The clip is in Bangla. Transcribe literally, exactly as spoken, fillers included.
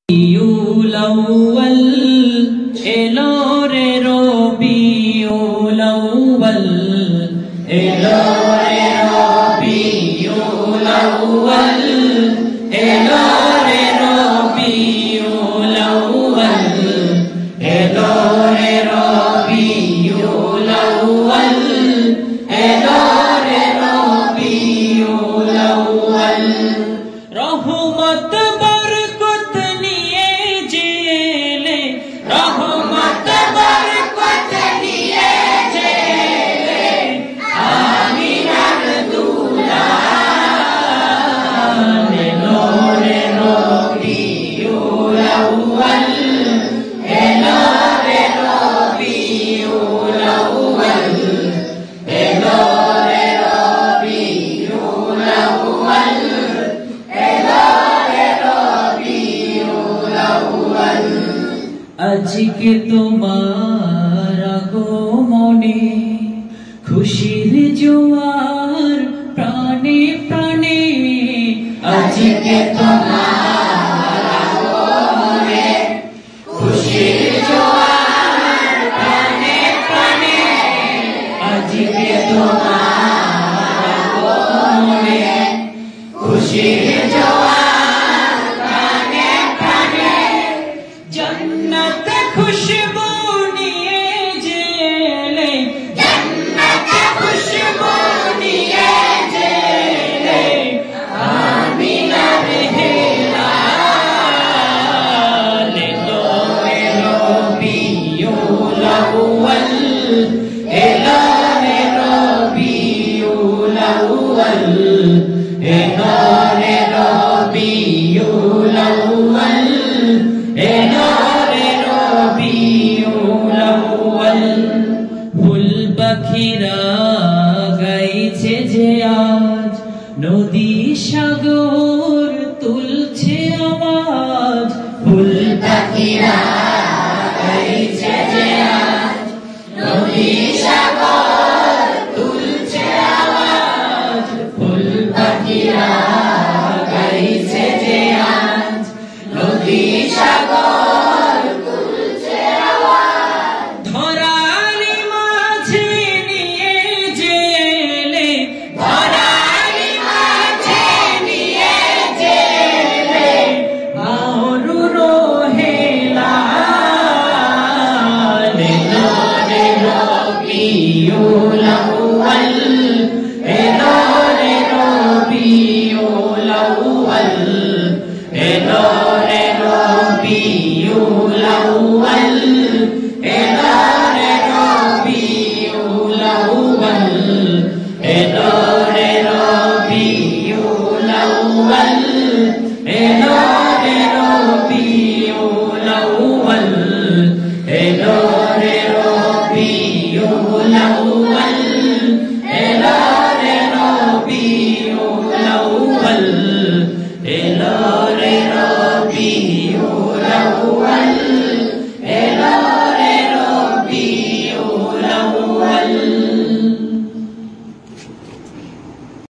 robiul awal, alore robiul awal, alore robiul awal, alore robiul awal, alore robiul awal, alore robiul awal. रहमत बरकत निये जेले, रहमत बरकत निये जेले, आमिनार दुलार लोरे रोबिउल अव्वल, लोरे रोबिउल अव्वल, लोरे रोबिउल अव्वल। আজকে তোমার আগমনে খুশির জোয়ার প্রাণে প্রাণে, আজকে তোমার আগমনে খুশির জোয়ার প্রাণে প্রাণে, আজকে তোমার আগমনে খুশির জোয়ার প্রাণে প্রাণে। जन्नत खुशबू निये जेले, जन्नत खुशबू निये जेले, आमिनार हिलाल लोरे रोबिउल अव्वल, लोरे रोबिउल अव्वल, लोरे रोबिउल अव्वल, लोरे रोबिउल अव्वल। ফুল পাখিরা গাইছে যে আজ, নদী সাগর তুলছে আওয়াজ। ফুল পাখিরা গাইছে যে আজ, নদী সাগর তুলছে আওয়াজ। ফুল পাখিরা গাইছে যে আজ, নদী সাগর তুলছে আওয়াজ। ধরারি মাঝে নিয়ে জেলে, ধরারি মাঝে নিয়ে জেলে, মরুর হেলাল লোরে রবিউল আউয়াল, লোরে রবিউল আউয়াল, लोरे रोबिउल अव्वल, लोरे रोबिउल अव्वल, लोरे रोबिउल अव्वल, लोरे रोबिउल अव्वल, लोरे रोबिउल अव्वल, लोरे रोबिउल अव्वल, लोरे रोबिउल अव्वल।